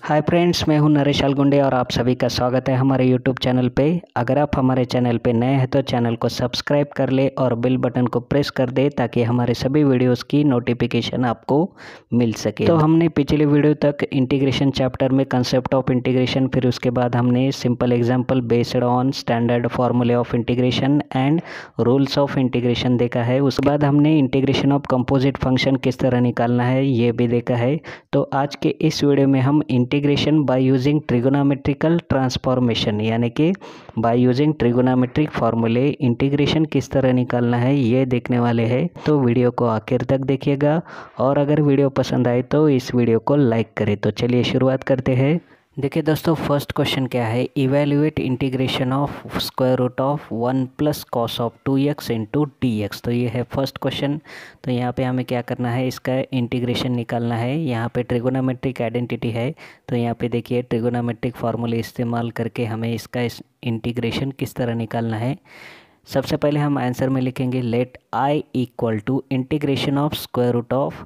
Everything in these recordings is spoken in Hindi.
हाय फ्रेंड्स, मैं हूं नरेश अलगुंडे और आप सभी का स्वागत है हमारे यूट्यूब चैनल पे। अगर आप हमारे चैनल पे नए हैं तो चैनल को सब्सक्राइब कर ले और बेल बटन को प्रेस कर दे ताकि हमारे सभी वीडियोस की नोटिफिकेशन आपको मिल सके। तो हमने पिछले वीडियो तक इंटीग्रेशन चैप्टर में कंसेप्ट ऑफ इंटीग्रेशन, फिर उसके बाद हमने simple example based on standard फॉर्मूले of integration and rules of integration देखा है। उसके बाद हमने इंटीग्रेशन ऑफ कंपोजिट फंक्शन किस तरह निकालना है ये भी देखा है। तो आज के इस वीडियो में हम integration by using trigonometrical transformation यानी कि बाय यूजिंग ट्रिगोनोमेट्रिक फॉर्मूले इंटीग्रेशन किस तरह निकालना है ये देखने वाले हैं। तो वीडियो को आखिर तक देखिएगा और अगर वीडियो पसंद आए तो इस वीडियो को लाइक करें। तो चलिए शुरुआत करते हैं। देखिए दोस्तों, फर्स्ट क्वेश्चन क्या है, evaluate integration of square root of 1 plus cos of 2x into d x. तो ये है फर्स्ट क्वेश्चन। तो यहाँ पे हमें क्या करना है, इसका इंटीग्रेशन निकालना है। यहाँ पे ट्रिगोनोमेट्रिक आइडेंटिटी है तो यहाँ पे देखिए ट्रिगोनोमेट्रिक फार्मूले इस्तेमाल करके हमें इसका इंटीग्रेशन किस तरह निकालना है। सबसे पहले हम आंसर में लिखेंगे let I equal to integration of square root of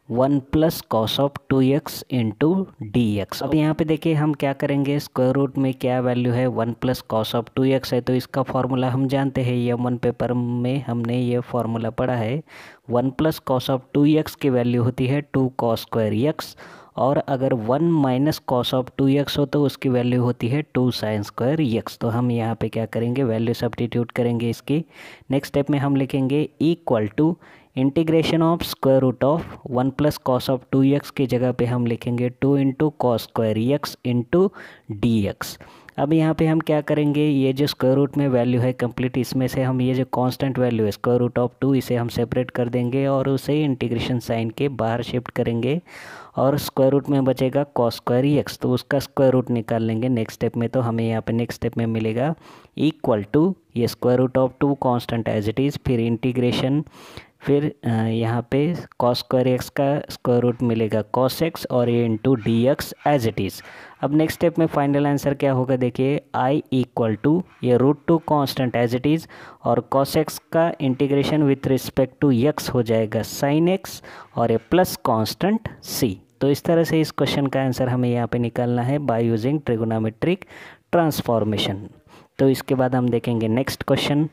1 plus cos of 2x into d x. अब यहाँ पे देखिए हम क्या करेंगे, स्क्वायर रूट में क्या वैल्यू है, 1 प्लस कॉस ऑफ 2x है तो इसका फॉर्मूला हम जानते हैं, ये 1 पेपर में हमने ये फॉर्मूला पढ़ा है। 1 प्लस कॉस ऑफ 2x की वैल्यू होती है 2 कॉस स्क्वायर x, और अगर 1 माइनस कॉस ऑफ 2x हो तो उसकी वैल्यू होती है 2 साइन स्क्वायर x। तो हम यहाँ पे क्या करेंगे, वैल्यू सब्स्टिट्यूट करेंगे इसकी। नेक्स्ट स्टेप में हम लिखेंगे equal to integration of square root of 1 plus cos of 2x की जगह पे हम लिखेंगे 2 into cos square x into d x. अब यहाँ पे हम क्या करेंगे, ये जो स्क्वायर रूट में वैल्यू है कंप्लीट, इसमें से हम ये जो कांस्टेंट वैल्यू है स्क्वायर रूट ऑफ 2 इसे हम सेपरेट कर देंगे और उसे इंटीग्रेशन साइन के बाहर शिफ्ट करेंगे और स्क्वायर रूट में बचेगा कॉस स्क्वायर x, तो उसका स्क्वायर रूट निकाल लेंगे नेक्स्ट स्टेप में। तो हमें यहाँ पे नेक्स्ट स्टेप में मिलेगा इक्वल टू ये square root of 2 constant as it is, फिर इंटीग्रेशन, फिर यहाँ पे कॉस स्क्वायर एक्स का स्क्वायर रूट मिलेगा कॉस एक्स और ये into d x as it is. अब नेक्स्ट स्टेप में फाइनल आंसर क्या होगा, देखिए आई इक्वल टू ये √2 कांस्टेंट एज इट इज़ और कॉस एक्स का integration with respect to x हो जाएगा साइन एक्स और ये प्लस कांस्टेंट सी। तो इस तरह से इस क्वेश्चन का आंसर हमें यहाँ पे निकालना है बाय यूजिंग ट्रिगोनोमेट्रिक ट्रांसफॉर्मेशन। तो इसके बाद हम देखेंगे नेक्स्ट क्वेश्चन।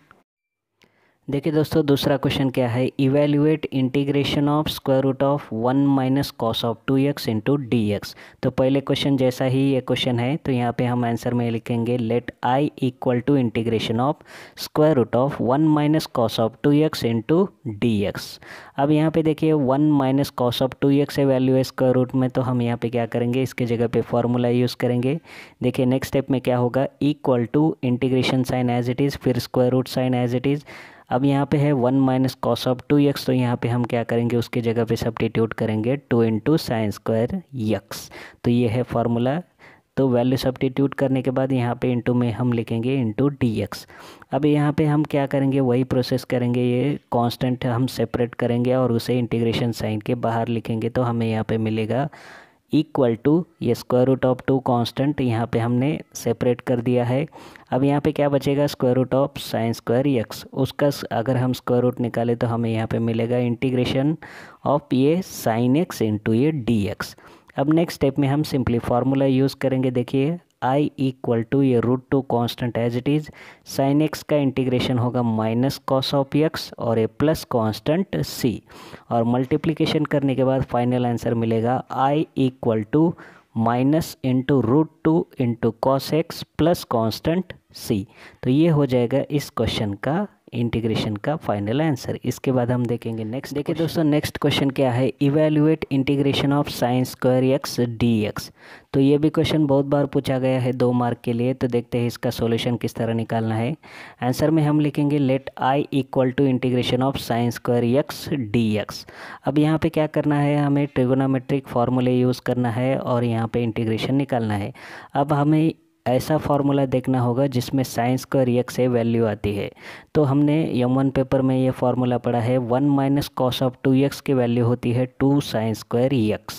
देखिए दोस्तों, दूसरा क्वेश्चन क्या है, evaluate integration of square root of 1 minus cos of 2x into d x. तो पहले क्वेश्चन जैसा ही ये क्वेश्चन है, तो यहाँ पे हम आंसर में लिखेंगे let I equal to integration of square root of 1 minus cos of 2x into d x. अब यहाँ पे देखिए 1 माइनस कॉस ऑफ 2x है वैल्यू है स्क्वायर रूट में, तो हम यहाँ पे क्या करेंगे, इसके जगह पे फॉर्मूला यूज़ करेंगे। देखिए नेक्स्ट स्टेप में क्या होगा, equal to integration sign as it is, फिर square root sine as it is. अब यहाँ पे है 1 माइनस कॉस ऑफ 2x, तो यहाँ पे हम क्या करेंगे, उसकी जगह पे सब्स्टिट्यूट करेंगे 2 इंटू साइन स्क्वायर x। तो ये है फॉर्मूला। तो वैल्यू सब्स्टिट्यूट करने के बाद यहाँ पे इंटू में हम लिखेंगे इंटू डी एक्स। अब यहाँ पे हम क्या करेंगे, वही प्रोसेस करेंगे, ये कांस्टेंट हम सेपरेट करेंगे और उसे इंटीग्रेशन साइन के बाहर लिखेंगे। तो हमें यहाँ पे मिलेगा इक्वल टू ये स्क्वायर रूट ऑफ 2 कांस्टेंट यहाँ पे हमने सेपरेट कर दिया है। अब यहाँ पे क्या बचेगा, square root of sine square x, उसका अगर हम स्क्वायर रूट निकालें तो हमें यहाँ पे मिलेगा इंटीग्रेशन ऑफ ये साइन x इंटू ये डी एक्स। अब नेक्स्ट स्टेप में हम सिंपली फार्मूला यूज़ करेंगे। देखिए आई इक्वल टू ये √2 constant as it is, sine x का इंटीग्रेशन होगा माइनस कॉस ऑफ एक्स और ए प्लस कांस्टेंट सी, और मल्टीप्लिकेशन करने के बाद फाइनल आंसर मिलेगा I equal to minus into √2 into cos x plus constant सी। तो ये हो जाएगा इस क्वेश्चन का इंटीग्रेशन का फाइनल आंसर। इसके बाद हम देखेंगे नेक्स्ट। देखिए दोस्तों, नेक्स्ट क्वेश्चन क्या है, evaluate integration of sine square x d x. तो ये भी क्वेश्चन बहुत बार पूछा गया है 2 मार्क के लिए। तो देखते हैं इसका सॉल्यूशन किस तरह निकालना है। आंसर में हम लिखेंगे let I equal to integration of sine square x d x. अब यहाँ पे क्या करना है, हमें ट्रिगोनोमेट्रिक फार्मूले यूज़ करना है और यहाँ पे इंटीग्रेशन निकालना है। अब हमें ऐसा फार्मूला देखना होगा जिसमें साइन स्क्वायर x से वैल्यू आती है। तो हमने M1 पेपर में ये फार्मूला पढ़ा है, 1 माइनस कॉस ऑफ 2x की वैल्यू होती है 2 साइन स्क्वायर x।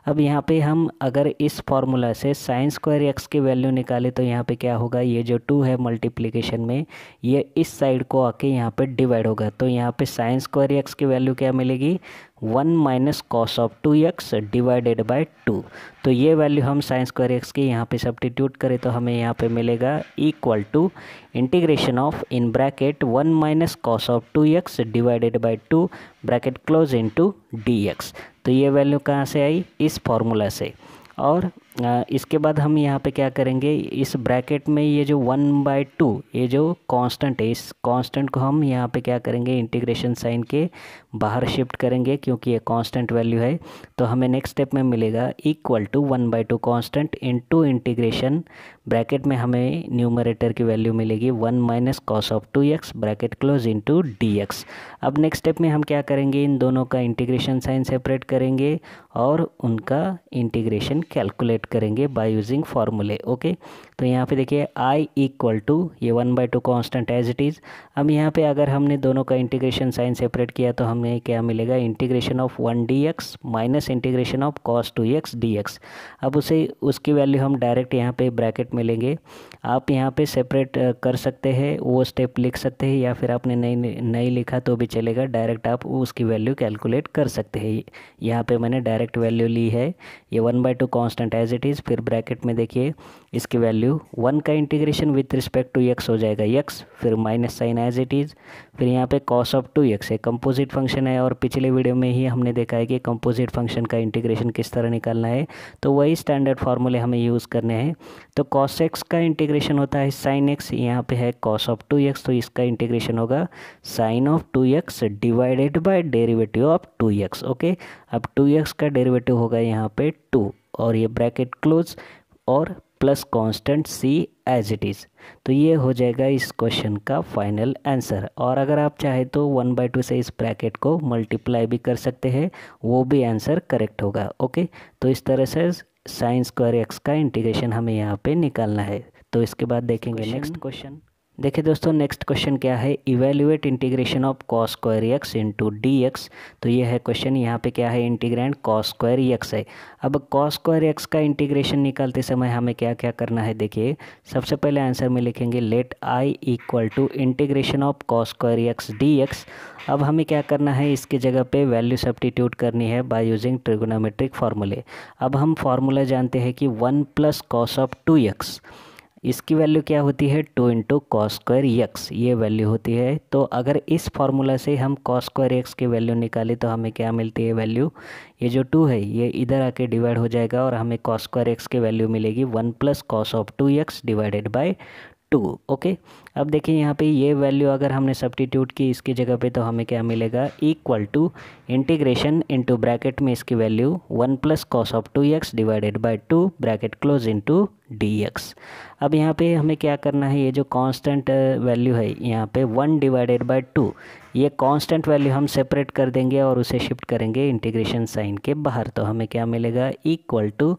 अब यहाँ पे हम अगर इस फॉर्मूला से साइन स्क्वायर एक्स की वैल्यू निकाले तो यहाँ पे क्या होगा, ये जो 2 है मल्टीप्लिकेशन में ये इस साइड को आके यहाँ पे डिवाइड होगा, तो यहाँ पे साइन स्क्वायर एक्स की वैल्यू क्या मिलेगी, 1 minus cos of 2x divided by 2। तो ये वैल्यू हम साइन स्क्वायर एक्स की यहाँ पे सब्स्टिट्यूट करें तो हमें यहाँ पे मिलेगा equal to integration of in bracket 1 minus cos of 2x divided by 2 bracket close into dx। तो ये वैल्यू कहाँ से आई, इस फॉर्मूला से। और इसके बाद हम यहाँ पे क्या करेंगे, इस ब्रैकेट में ये जो 1/2 ये जो कांस्टेंट है, इस कांस्टेंट को हम यहाँ पे क्या करेंगे, इंटीग्रेशन साइन के बाहर शिफ्ट करेंगे क्योंकि ये कांस्टेंट वैल्यू है। तो हमें नेक्स्ट स्टेप में मिलेगा equal to 1/2 constant into integration, bracket में हमें न्यूमरेटर की वैल्यू मिलेगी 1 minus cos of 2x bracket close into dx। अब नेक्स्ट स्टेप में हम क्या करेंगे, इन दोनों का इंटीग्रेशन साइन सेपरेट करेंगे और उनका इंटीग्रेशन कैलकुलेट करेंगे बाय यूजिंग फार्मूले। ओके, तो यहाँ पे देखिए i इक्वल टू ये 1/2 कांस्टेंट एज इट इज़। अब यहाँ पे अगर हमने दोनों का इंटीग्रेशन साइन सेपरेट किया तो हमें क्या मिलेगा, integration of 1 dx minus integration of cos 2x dx। अब उसकी वैल्यू हम डायरेक्ट यहाँ पे ब्रैकेट में लेंगे। आप यहाँ पे सेपरेट कर सकते हैं, वो स्टेप लिख सकते हैं, या फिर आपने नहीं लिखा तो भी चलेगा, डायरेक्ट आप उसकी वैल्यू कैलकुलेट कर सकते हैं। यहाँ पे मैंने डायरेक्ट वैल्यू ली है, ये 1/2 कांस्टेंट एज इट इज़, फिर ब्रैकेट में देखिए इसकी वैल्यू 1 का integration with respect to x हो जाएगा x, फिर minus sign as it is, फिर यहाँ पे cos ऑफ 2x है, कंपोजिट फंक्शन है, और पिछले वीडियो में ही हमने देखा है कि कंपोजिट फंक्शन का इंटीग्रेशन किस तरह निकालना है, तो वही स्टैंडर्ड फार्मूले हमें यूज़ करने हैं। तो cos x का इंटीग्रेशन होता है sin x, यहाँ पे है cos ऑफ 2x, तो इसका इंटीग्रेशन होगा sin of 2x divided by derivative of 2x। Okay, अब 2x का डेरिवेटिव होगा यहाँ पे 2 और ये ब्रैकेट क्लोज और plus constant c as it is. तो ये हो जाएगा इस क्वेश्चन का फाइनल आंसर। और अगर आप चाहे तो 1/2 से इस ब्रैकेट को मल्टीप्लाई भी कर सकते हैं, वो भी आंसर करेक्ट होगा। ओके, तो इस तरह से साइन स्क्वायर एक्स का इंटीग्रेशन हमें यहाँ पे निकालना है। तो इसके बाद देखेंगे नेक्स्ट क्वेश्चन। देखिए दोस्तों, नेक्स्ट क्वेश्चन क्या है, evaluate integration of cos square x into dx। तो ये है क्वेश्चन, यहाँ पे क्या है, इंटीग्रैंड कॉस स्क्वायर एक्स है। अब कॉस स्क्वायर एक्स का इंटीग्रेशन निकालते समय हमें क्या क्या करना है, देखिए सबसे पहले आंसर में लिखेंगे let i equal to integration of cos square x dx। अब हमें क्या करना है, इसकी जगह पे वैल्यू सब्स्टिट्यूट करनी है बाय यूजिंग ट्रिगोनोमेट्रिक फार्मूले। अब हम फार्मूला जानते हैं कि 1 प्लस कॉस ऑफ 2x, इसकी वैल्यू क्या होती है, 2 इंटू कॉस स्क्वायर एक्स, ये वैल्यू होती है। तो अगर इस फार्मूला से हम कॉस स्क्वायर एक्स की वैल्यू निकालें तो हमें क्या मिलती है वैल्यू, ये जो 2 है ये इधर आके डिवाइड हो जाएगा और हमें कॉस स्क्वायर एक्स की वैल्यू मिलेगी 1 plus cos of 2x divided by 2। Okay, अब देखिए यहाँ पे ये वैल्यू अगर हमने सब्स्टिट्यूट की इसकी जगह पे तो हमें क्या मिलेगा, equal to integration into bracket में इसकी value 1 plus cos of 2x divided by 2 bracket close into dx। अब यहाँ पे हमें क्या करना है, ये जो कांस्टेंट वैल्यू है यहाँ पे 1 डिवाइडेड बाय 2, ये कांस्टेंट वैल्यू हम सेपरेट कर देंगे और उसे शिफ्ट करेंगे इंटीग्रेशन साइन के बाहर। तो हमें क्या मिलेगा, इक्वल टू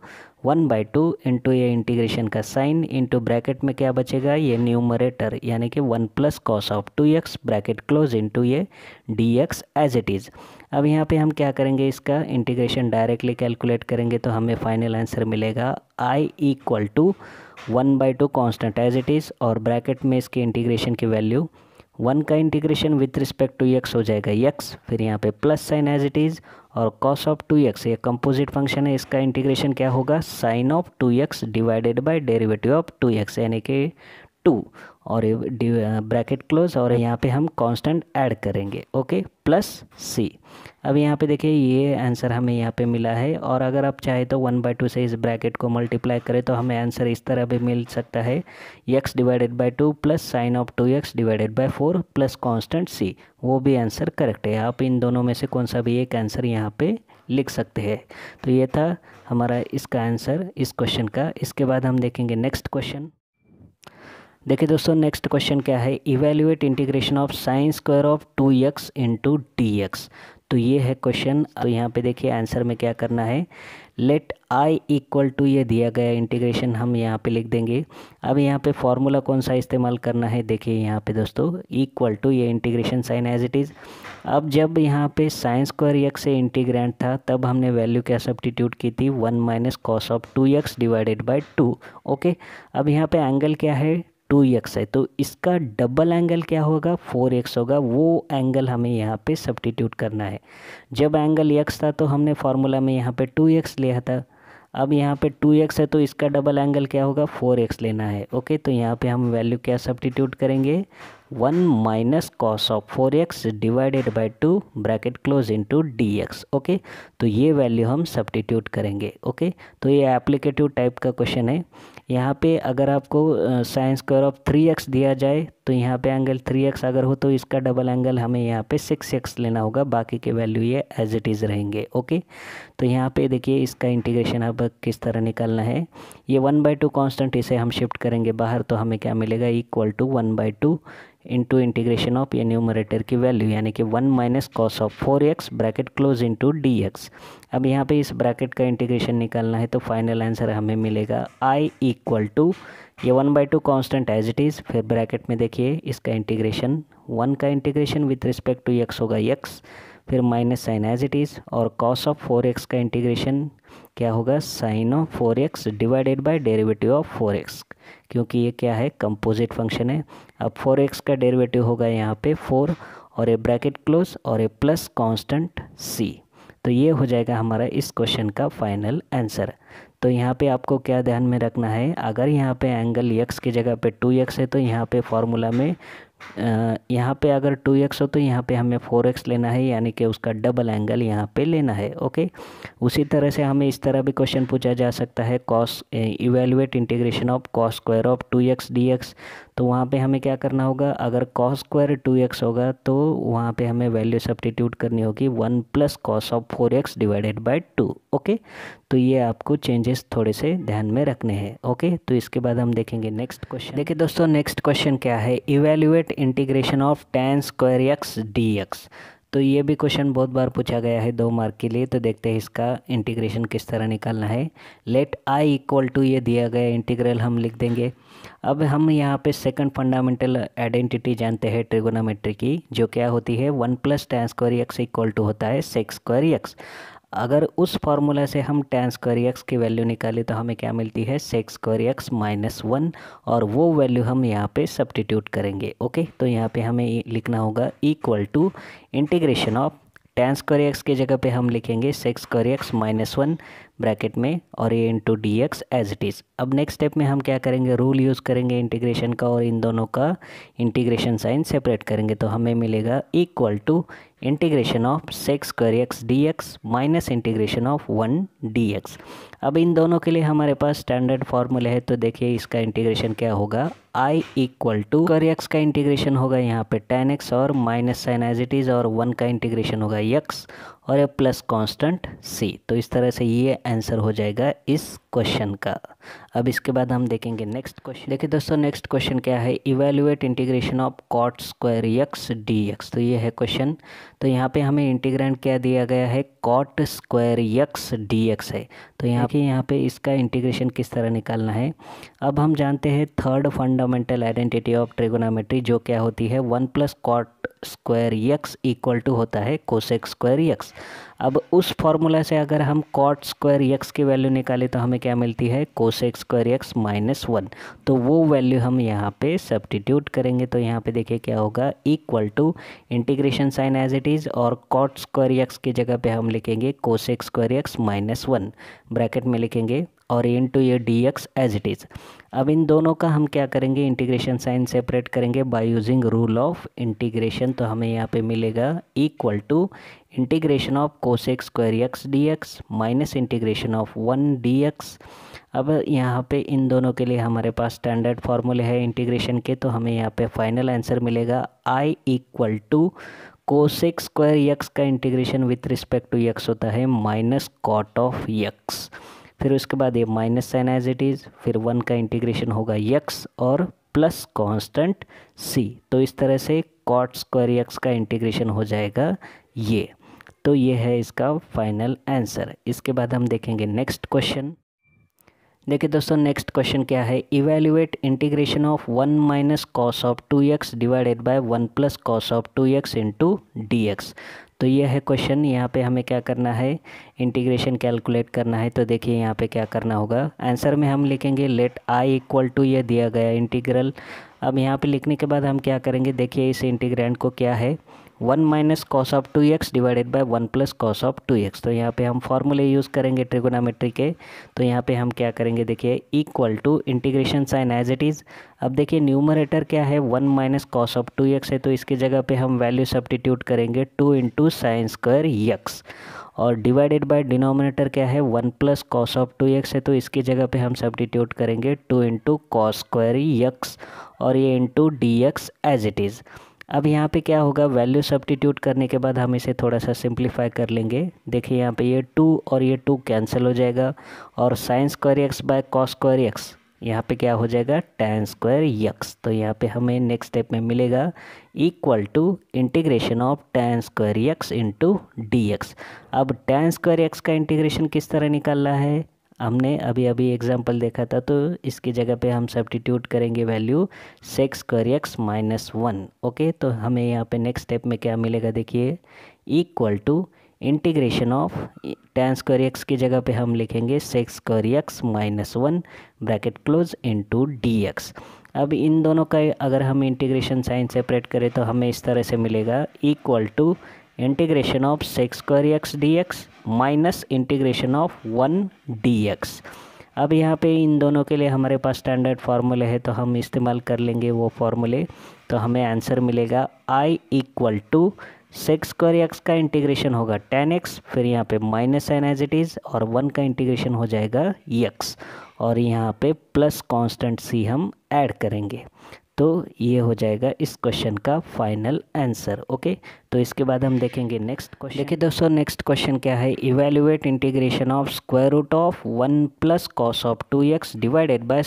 1/2 इंटू ये इंटीग्रेशन का साइन इंटू ब्रैकेट में क्या बचेगा, ये न्यूमरेटर यानी कि 1 plus cos of 2x bracket close into ये dx एज इट इज़। अब यहाँ पे हम क्या करेंगे, इसका इंटीग्रेशन डायरेक्टली कैलकुलेट करेंगे तो हमें फाइनल आंसर मिलेगा i equal to 1/2 constant as it is, और ब्रैकेट में इसके इंटीग्रेशन की वैल्यू 1 का integration with respect to x हो जाएगा x, फिर यहाँ पे plus sine as it is, और cos ऑफ 2x ये कंपोजिट फंक्शन है, इसका इंटीग्रेशन क्या होगा, sine of 2x divided by derivative of 2x यानी कि 2, और ब्रैकेट क्लोज, और यहाँ पे हम कांस्टेंट ऐड करेंगे। Okay, plus c। अब यहाँ पे देखिए ये आंसर हमें यहाँ पे मिला है, और अगर आप चाहे तो 1/2 से इस ब्रैकेट को मल्टीप्लाई करें तो हमें आंसर इस तरह भी मिल सकता है, x divided by 2 plus sine of 2x divided by 4 plus constant c, वो भी आंसर करेक्ट है। आप इन दोनों में से कौन सा भी एक आंसर यहाँ पे लिख सकते हैं। तो ये था हमारा इसका आंसर इस क्वेश्चन का। इसके बाद हम देखेंगे नेक्स्ट क्वेश्चन। देखिए दोस्तों, नेक्स्ट क्वेश्चन क्या है, evaluate integration of sine square of 2x into dx। तो ये है क्वेश्चन। तो यहाँ पे देखिए आंसर में क्या करना है, लेट आई इक्वल टू ये दिया गया इंटीग्रेशन हम यहाँ पे लिख देंगे। अब यहाँ पे फॉर्मूला कौन सा इस्तेमाल करना है, देखिए यहाँ पे दोस्तों इक्वल टू ये integration sign as it is. अब जब यहाँ पे साइन स्क्वायर एक्स से इंटीग्रेंड था तब हमने वैल्यू क्या सब्स्टिट्यूट की थी, 1 minus cos of 2x divided by 2। Okay, अब यहाँ पे एंगल क्या है, 2x है, तो इसका डबल एंगल क्या होगा, 4x होगा। वो एंगल हमें यहाँ पे सब्स्टिट्यूट करना है। जब एंगल x था तो हमने फार्मूला में यहाँ पे 2x लिया था। अब यहाँ पे 2x है तो इसका डबल एंगल क्या होगा, 4x लेना है। ओके, तो यहाँ पे हम वैल्यू क्या सब्स्टिट्यूट करेंगे, 1 minus cos of 4x divided by 2 bracket close into dx। Okay, तो ये वैल्यू हम सब्स्टिट्यूट करेंगे। ओके, तो ये एप्लीकेटिव टाइप का क्वेश्चन है। यहाँ पे अगर आपको साइन स्क्वायर ऑफ 3x दिया जाए तो यहाँ पे एंगल 3x अगर हो तो इसका डबल एंगल हमें यहाँ पे 6x लेना होगा, बाकी के वैल्यू ये एज इट इज़ रहेंगे। ओके, तो यहाँ पे देखिए इसका इंटीग्रेशन अब किस तरह निकालना है। ये 1/2 कांस्टेंट, इसे हम शिफ्ट करेंगे बाहर तो हमें क्या मिलेगा, equal to 1/2 into integration of ये न्यूमरेटर की वैल्यू यानी कि 1 minus cos of 4x bracket close into dx। अब यहाँ पे इस ब्रैकेट का इंटीग्रेशन निकालना है तो फाइनल आंसर हमें मिलेगा i इक्वल टू ये 1/2 कांस्टेंट एज इट इज़, फिर ब्रैकेट में देखिए इसका इंटीग्रेशन 1 का integration with respect to x होगा x, फिर minus sign as it is, और कॉस ऑफ 4x का इंटीग्रेशन क्या होगा, sine of 4x divided by derivative of 4x, क्योंकि ये क्या है, कंपोजिट फंक्शन है। अब 4x का डेरिवेटिव होगा यहाँ पे 4 और ए ब्रैकेट क्लोज और ए प्लस कांस्टेंट c। तो ये हो जाएगा हमारा इस क्वेश्चन का फाइनल आंसर। तो यहाँ पे आपको क्या ध्यान में रखना है, अगर यहाँ पे एंगल x की जगह पे 2x है तो यहाँ पे फॉर्मूला में यहाँ पे अगर 2x हो तो यहाँ पे हमें 4x लेना है, यानी कि उसका डबल एंगल यहाँ पे लेना है। ओके, उसी तरह से हमें इस तरह भी क्वेश्चन पूछा जा सकता है, cos evaluate integration of cos square of 2x dx। तो वहाँ पे हमें क्या करना होगा, अगर कॉस स्क्वायर 2x होगा तो वहाँ पे हमें वैल्यू सब्स्टिट्यूट करनी होगी 1 plus cos of 4x divided by 2। Okay, तो ये आपको चेंजेस थोड़े से ध्यान में रखने हैं। ओके, तो इसके बाद हम देखेंगे नेक्स्ट क्वेश्चन। देखिए दोस्तों नेक्स्ट क्वेश्चन क्या है, evaluate integration of tan square x dx। तो ये भी क्वेश्चन बहुत बार पूछा गया है 2 मार्क के लिए। तो देखते हैं इसका इंटीग्रेशन किस तरह निकालना है। लेट i इक्वल टू ये दिया गया इंटीग्रल हम लिख देंगे। अब हम यहाँ पे सेकंड फंडामेंटल आइडेंटिटी जानते हैं ट्रिगोनोमेट्री की, जो क्या होती है, 1 plus tan square x equal to होता है sec स्क्वायर x। अगर उस फार्मूला से हम tan स्क्वायर x की वैल्यू निकालें तो हमें क्या मिलती है, sec स्क्वायर x माइनस 1, और वो वैल्यू हम यहाँ पे सब्स्टिट्यूट करेंगे। ओके, तो यहाँ पे हमें लिखना होगा equal to integration of tan square x की जगह पे हम लिखेंगे sec square x minus 1 bracket में और ये into dx as it is. अब नेक्स्ट स्टेप में हम क्या करेंगे, रूल यूज़ करेंगे इंटीग्रेशन का और इन दोनों का इंटीग्रेशन साइन सेपरेट करेंगे। तो हमें मिलेगा equal to integration of sec square x dx minus integration of 1 dx। अब इन दोनों के लिए हमारे पास स्टैंडर्ड फार्मूले है, तो देखिए इसका इंटीग्रेशन क्या होगा, i equal to square x का इंटीग्रेशन होगा यहाँ पे tan x और minus sign as it is, और 1 का इंटीग्रेशन होगा x और ए प्लस कांस्टेंट c। तो इस तरह से ये आंसर हो जाएगा इस क्वेश्चन का। अब इसके बाद हम देखेंगे नेक्स्ट क्वेश्चन। देखिए दोस्तों नेक्स्ट क्वेश्चन क्या है, evaluate integration of cot square x dx। तो ये है क्वेश्चन। तो यहाँ पे हमें इंटीग्रेंड क्या दिया गया है, cot स्क्वायर x dx है। तो यहाँ पे इसका इंटीग्रेशन किस तरह निकालना है। अब हम जानते हैं third fundamental identity of trigonometry, जो क्या होती है, 1 plus cot square x equal to होता है कोसेक स्क्वायर x। अब उस फॉर्मूला से अगर हम cot स्क्वायर x की वैल्यू निकालें तो हमें क्या मिलती है, कोसेक स्क्वायर x माइनस 1। तो वो वैल्यू हम यहाँ पे सब्स्टिट्यूट करेंगे। तो यहाँ पे देखिए क्या होगा, equal to integration sign as it is, और cot स्क्वायर x की जगह पे हम लिखेंगे cosec square x minus 1 bracket में लिखेंगे और इनटू ये dx एज इट इज़। अब इन दोनों का हम क्या करेंगे, इंटीग्रेशन साइन सेपरेट करेंगे by using rule of integration. तो हमें यहाँ पे मिलेगा equal to integration of cosec square x dx minus integration of 1 dx। अब यहाँ पे इन दोनों के लिए हमारे पास स्टैंडर्ड फार्मूले है इंटीग्रेशन के, तो हमें यहाँ पे फाइनल आंसर मिलेगा i equal to cosec square x का integration with respect to x होता है माइनस कॉट ऑफ x। फिर उसके बाद ये minus sign as it is, फिर 1 का इंटीग्रेशन होगा x और प्लस कांस्टेंट c। तो इस तरह से cot स्क्वायर x का इंटीग्रेशन हो जाएगा ये। तो ये है इसका फाइनल आंसर। इसके बाद हम देखेंगे नेक्स्ट क्वेश्चन। देखिए दोस्तों, नेक्स्ट क्वेश्चन क्या है, evaluate integration of 1 minus cos of 2x divided by 1 plus cos of 2x into d x. तो ये है क्वेश्चन। यहाँ पे हमें क्या करना है, इंटीग्रेशन कैलकुलेट करना है। तो देखिए यहाँ पे क्या करना होगा, आंसर में हम लिखेंगे लेट आई इक्वल टू, ये दिया गया इंटीग्रल। अब यहाँ पे लिखने के बाद हम क्या करेंगे, देखिए इस इंटीग्रेंड को क्या है, 1 minus cos of 2x divided by 1 plus cos of 2x। तो यहाँ पे हम फॉर्मूले यूज़ करेंगे ट्रिगोनोमेट्री के। तो यहाँ पे हम क्या करेंगे, देखिए equal to integration sign as it is. अब देखिए न्यूमरेटर क्या है, 1 माइनस कॉस ऑफ 2x है, तो इसकी जगह पे हम वैल्यू सब्स्टिट्यूट करेंगे 2 इंटू साइन स्क्वायर यक्स। और डिवाइडेड बाय डिनोमिनेटर क्या है, 1 प्लस कॉस ऑफ 2x है, तो इसकी जगह पे हम सब्स्टिट्यूट करेंगे 2 इंटू कॉस स्क्वायर यक्स और ये into d x as it is. अब यहाँ पे क्या होगा, वैल्यू सब्स्टिट्यूट करने के बाद हम इसे थोड़ा सा सिंप्लीफाई कर लेंगे। देखिए यहाँ पे ये 2 और ये 2 कैंसिल हो जाएगा और sine square x by cos square x, यहाँ पे क्या हो जाएगा, tan स्क्वायर यक्स। तो यहाँ पे हमें नेक्स्ट स्टेप में मिलेगा equal to integration of tan square x into d x. अब tan स्क्वायर एक्स का इंटीग्रेशन किस तरह निकालना है, हमने अभी अभी एग्जाम्पल देखा था। तो इसकी जगह पे हम सब्स्टिट्यूट करेंगे value sec square x minus 1। Okay, तो हमें यहाँ पे नेक्स्ट स्टेप में क्या मिलेगा, देखिए equal to integration of tan square x की जगह पे हम लिखेंगे sec square x minus 1 bracket close into d x. अब इन दोनों का अगर हम इंटीग्रेशन साइन सेपरेट करें तो हमें इस तरह से मिलेगा equal to integration of sec square x d x minus integration of 1 d x. अब यहाँ पे इन दोनों के लिए हमारे पास स्टैंडर्ड फार्मूले है, तो हम इस्तेमाल कर लेंगे वो फार्मूले। तो हमें आंसर मिलेगा I equal to sec square x का इंटीग्रेशन होगा tan x, फिर यहाँ पे minus sign as it is, और 1 का इंटीग्रेशन हो जाएगा x, और यहाँ पे प्लस कांस्टेंट c हम ऐड करेंगे। तो ये हो जाएगा इस क्वेश्चन का फाइनल आंसर। ओके, तो इसके बाद हम देखेंगे नेक्स्ट क्वेश्चन। देखिए दोस्तों, नेक्स्ट क्वेश्चन क्या है, evaluate integration of square root of 1 plus cos of 2x divided by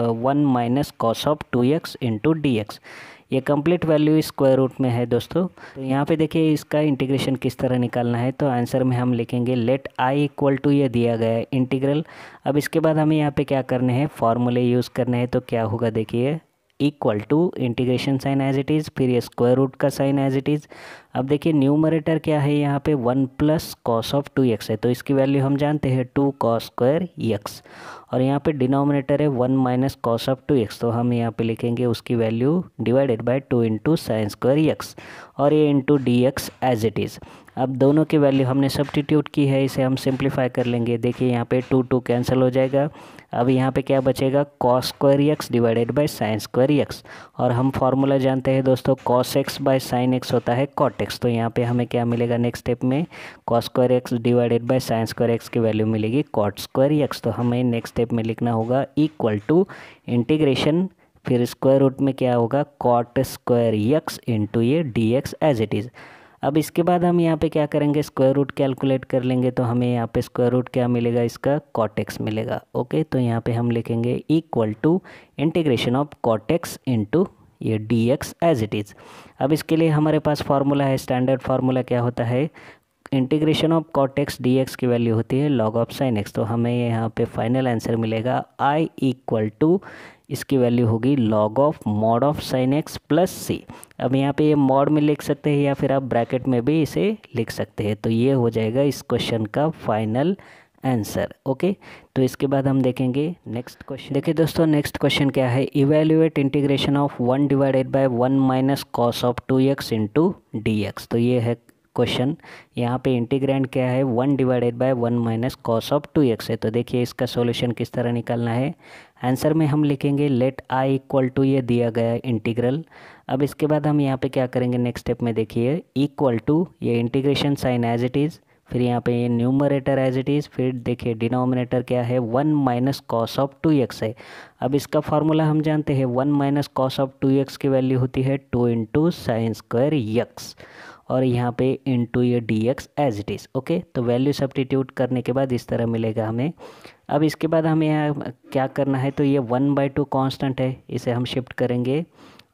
1 minus cos of 2x into d x. ये कंप्लीट वैल्यू स्क्वायर रूट में है दोस्तों। तो यहाँ पे देखिए इसका इंटीग्रेशन किस तरह निकालना है। तो आंसर में हम लिखेंगे लेट आई इक्वल टू, ये दिया गया है इंटीग्रल। अब इसके बाद हमें यहाँ पे क्या करने हैं, फॉर्मूले यूज़ करने हैं। तो क्या होगा, देखिए equal to integration sign as it is, फिर ये स्क्वायर रूट का साइन एज इट इज़। अब देखिए न्यूमरेटर क्या है, यहाँ पे 1 प्लस कॉस ऑफ 2x है, तो इसकी वैल्यू हम जानते हैं 2 कॉस स्क्वायर x, और यहाँ पे डिनोमिनेटर है 1 माइनस कॉस ऑफ 2x, तो हम यहाँ पे लिखेंगे उसकी value divided by 2 into sine square x और ये into d x as it is. अब दोनों की वैल्यू हमने सब्स्टिट्यूट की है, इसे हम सिंप्लीफाई कर लेंगे। देखिए यहाँ पे 2 2 कैंसिल हो जाएगा। अब यहाँ पे क्या बचेगा, cos square x divided by sine square x, और हम फार्मूला जानते हैं दोस्तों, cos x by sine x होता है कॉट एक्स। तो यहाँ पे हमें क्या मिलेगा नेक्स्ट स्टेप में, cos square x divided by sine square x की वैल्यू मिलेगी कॉट स्क्वायर एक्स। तो हमें नेक्स्ट स्टेप में लिखना होगा इक्वल टू इंटीग्रेशन, फिर स्क्वायर रूट में क्या होगा, कॉट स्क्वायर एक्स इंटू ये d x as it is. अब इसके बाद हम यहाँ पे क्या करेंगे, स्क्वायर रूट कैलकुलेट कर लेंगे। तो हमें यहाँ पे स्क्वायर रूट क्या मिलेगा, इसका कॉट एक्स मिलेगा। ओके, तो यहाँ पे हम लिखेंगे equal to integration of cot x into ये d x as it is. अब इसके लिए हमारे पास फार्मूला है, स्टैंडर्ड फार्मूला क्या होता है, integration of cot x d x की वैल्यू होती है लॉग ऑफ साइन एक्स। तो हमें यहाँ पे फाइनल आंसर मिलेगा आई इक्वल टू, इसकी वैल्यू होगी log of mod of sine x plus c. अब यहाँ पे ये मॉड में लिख सकते हैं या फिर आप ब्रैकेट में भी इसे लिख सकते हैं। तो ये हो जाएगा इस क्वेश्चन का फाइनल आंसर। ओके, तो इसके बाद हम देखेंगे नेक्स्ट क्वेश्चन। देखिए दोस्तों, नेक्स्ट क्वेश्चन क्या है, evaluate integration of 1 divided by 1 minus cos of 2x into d x. तो ये है क्वेश्चन। यहाँ पे इंटीग्रेंड क्या है, 1 divided by 1 minus cos of 2x है। तो देखिए इसका सॉल्यूशन किस तरह निकालना है। आंसर में हम लिखेंगे लेट आई इक्वल टू, ये दिया गया है इंटीग्रल। अब इसके बाद हम यहाँ पे क्या करेंगे नेक्स्ट स्टेप में, देखिए इक्वल टू ये integration sign as it is, फिर यहाँ पे ये न्यूमरेटर एज इट इज़, फिर देखिए डिनोमिनेटर क्या है, 1 माइनस कॉस ऑफ 2x है। अब इसका फार्मूला हम जानते हैं, 1 माइनस कॉस ऑफ 2x की वैल्यू होती है 2 इंटू साइन स्क्वायर यक्स, और यहाँ पे इंटू ये d x as it is. Okay, तो वैल्यू सब्स्टिट्यूट करने के बाद इस तरह मिलेगा हमें। अब इसके बाद हमें यहाँ क्या करना है, तो ये 1/2 कांस्टेंट है, इसे हम शिफ्ट करेंगे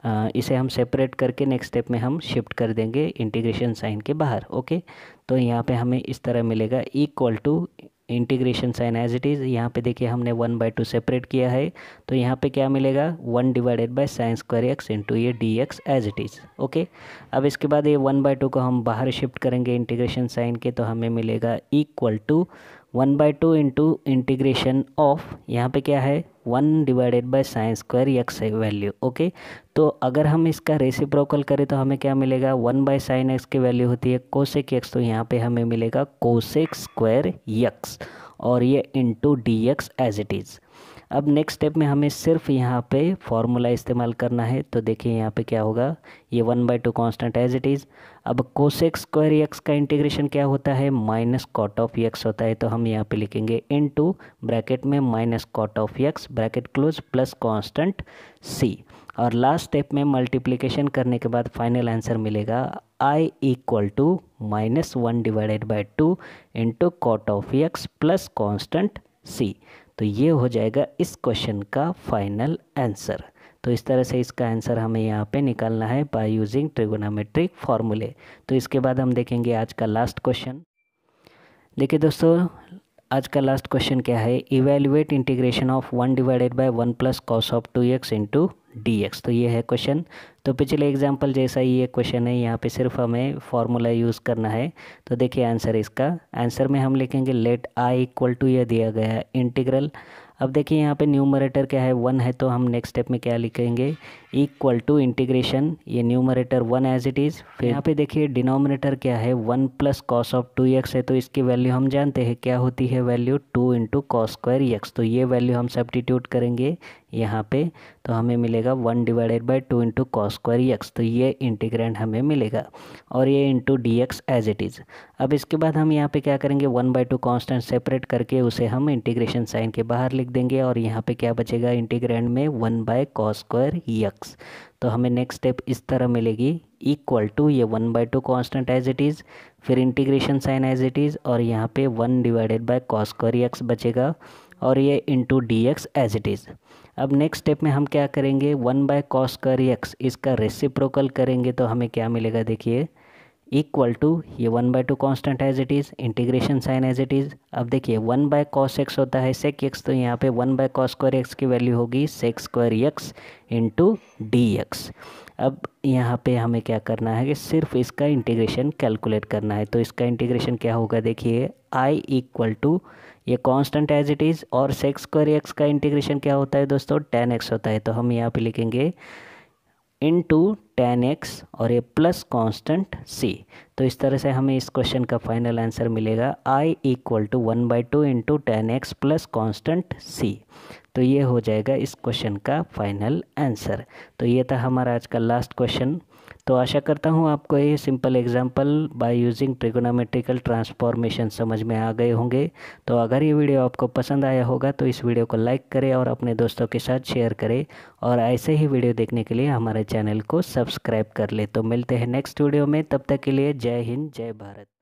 इसे हम सेपरेट करके नेक्स्ट स्टेप में हम शिफ्ट कर देंगे इंटीग्रेशन साइन के बाहर। ओके, तो यहाँ पे हमें इस तरह मिलेगा equal to integration sign as it is. यहाँ पे देखिए हमने 1/2 सेपरेट किया है, तो यहाँ पे क्या मिलेगा 1 divided by sine square x into ये d x as it is. Okay, अब इसके बाद ये 1/2 को हम बाहर शिफ्ट करेंगे इंटीग्रेशन साइन के, तो हमें मिलेगा equal to 1/2 into integration of, यहाँ पे क्या है 1 divided by sine square x है वैल्यू। ओके, तो अगर हम इसका रेसिप्रोकल करें तो हमें क्या मिलेगा 1 बाय साइन एक्स की वैल्यू होती है कोसेक एक्स, तो यहाँ पे हमें मिलेगा कोसेक स्क्वायर एक्स और ये into d x as it is. अब नेक्स्ट स्टेप में हमें सिर्फ यहाँ पे फॉर्मूला इस्तेमाल करना है, तो देखिए यहाँ पे क्या होगा, ये 1/2 कांस्टेंट एज इट इज़। अब कोसेक स्क्वायर एक्स का इंटीग्रेशन क्या होता है माइनस कॉट ऑफ एक्स होता है, तो हम यहाँ पे लिखेंगे इनटू ब्रैकेट में minus cot of x bracket close plus constant c, और लास्ट स्टेप में मल्टीप्लिकेशन करने के बाद फाइनल आंसर मिलेगा I equal to -1 divided by 2 into cot of x plus constant सी। तो ये हो जाएगा इस क्वेश्चन का फाइनल आंसर। तो इस तरह से इसका आंसर हमें यहाँ पे निकालना है बाय यूजिंग ट्रिगोनोमेट्रिक फार्मूले। तो इसके बाद हम देखेंगे आज का लास्ट क्वेश्चन। देखिए दोस्तों, आज का लास्ट क्वेश्चन क्या है, evaluate integration of 1 divided by 1 plus cos of 2x into d x. तो ये है क्वेश्चन। तो पिछले एग्जाम्पल जैसा ही ये क्वेश्चन है, यहाँ पे सिर्फ हमें फॉर्मूला यूज़ करना है। तो देखिए आंसर, इसका आंसर में हम लिखेंगे लेट आई इक्वल टू, ये दिया गया है इंटीग्रल। अब देखिए यहाँ पे न्यूमरेटर क्या है 1 है, तो हम नेक्स्ट स्टेप में क्या लिखेंगे इक्वल टू इंटीग्रेशन, ये न्यूमरेटर 1 एज इट इज़। फिर यहाँ पे देखिए डिनोमिनेटर क्या है 1 प्लस कॉस ऑफ 2x है, तो इसकी वैल्यू हम जानते हैं क्या होती है value 2 into cos square x. तो ये वैल्यू हम सब्स्टिट्यूट करेंगे यहाँ पे, तो हमें मिलेगा 1 divided by 2 into cos square x. तो ये इंटीग्रेंड हमें मिलेगा और ये into d x as it is. अब इसके बाद हम यहाँ पे क्या करेंगे 1/2 कांस्टेंट सेपरेट करके उसे हम इंटीग्रेशन साइन के बाहर लिख देंगे, और यहाँ पे क्या बचेगा इंटीग्रेंड में 1 बाय कॉस स्क्वायर एक्स। तो हमें नेक्स्ट स्टेप इस तरह मिलेगी इक्वल टू ये 1/2 कांस्टेंट एज इट इज़, फिर integration sign as it is, और यहाँ पे 1 divided by cos square x बचेगा और ये into d x as it is. अब नेक्स्ट स्टेप में हम क्या करेंगे 1 बाय कॉस स्क्वायर एक्स इसका रेसिप्रोकल करेंगे, तो हमें क्या मिलेगा देखिए इक्वल टू ये 1/2 constant as it is, integration sign as it is. अब देखिए 1 बाय कॉस एक्स होता है सेक एक्स, तो यहाँ पे 1 बाय कॉस स्क्वायर एक्स की वैल्यू होगी sec square x into d x. अब यहाँ पे हमें क्या करना है कि सिर्फ इसका इंटीग्रेशन कैलकुलेट करना है। तो इसका इंटीग्रेशन क्या होगा देखिए आई इक्वल टू ये कांस्टेंट एज इट इज़, और सेक स्क्वायर एक्स का इंटीग्रेशन क्या होता है दोस्तों tan x होता है, तो हम यहाँ पे लिखेंगे इनटू tan x और ये प्लस कांस्टेंट c। तो इस तरह से हमें इस क्वेश्चन का फाइनल आंसर मिलेगा i equal to 1/2 into tan x plus constant c। तो ये हो जाएगा इस क्वेश्चन का फाइनल आंसर। तो ये था हमारा आज का लास्ट क्वेश्चन। तो आशा करता हूँ आपको ये simple example by using trigonometrical transformation समझ में आ गए होंगे। तो अगर ये वीडियो आपको पसंद आया होगा तो इस वीडियो को लाइक करें और अपने दोस्तों के साथ शेयर करें, और ऐसे ही वीडियो देखने के लिए हमारे चैनल को सब्सक्राइब कर ले। तो मिलते हैं नेक्स्ट वीडियो में, तब तक के लिए जय हिंद जय भारत।